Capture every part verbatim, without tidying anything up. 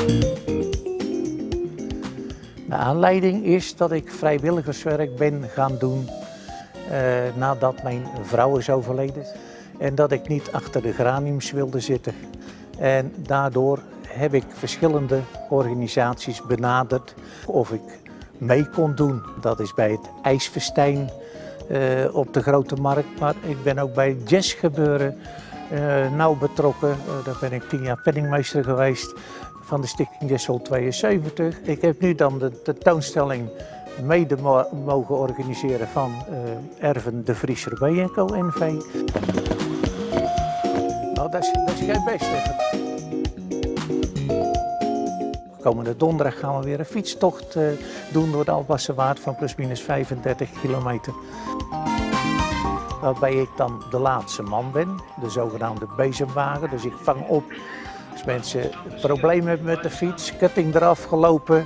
De aanleiding is dat ik vrijwilligerswerk ben gaan doen uh, nadat mijn vrouw is overleden. En dat ik niet achter de graniums wilde zitten. En daardoor heb ik verschillende organisaties benaderd of ik mee kon doen. Dat is bij het IJsfestijn uh, op de Grote Markt, maar ik ben ook bij het jazzgebeuren uh, nauw betrokken. Uh, daar ben ik tien jaar penningmeester geweest van de Stichting Jazshall tweeënzeventig. Ik heb nu dan de tentoonstelling mede mo mogen organiseren van uh, Erven de Vriezer B en Co N V. Nou, dat is, dat is geen best. Komende donderdag gaan we weer een fietstocht uh, doen door de Albasserwaard van plusminus vijfendertig kilometer. Waarbij ik dan de laatste man ben, de zogenaamde bezemwagen. Dus ik vang op als mensen problemen hebben met de fiets, ketting eraf gelopen.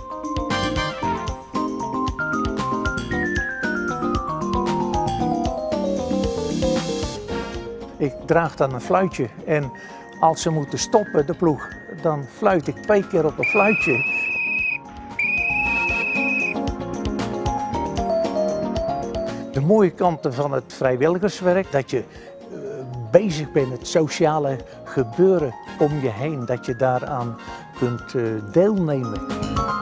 Ik draag dan een fluitje en als ze moeten stoppen, de ploeg, dan fluit ik twee keer op een fluitje. De mooie kanten van het vrijwilligerswerk, dat je uh, bezig bent met het sociale gebeuren om je heen, dat je daaraan kunt uh, deelnemen.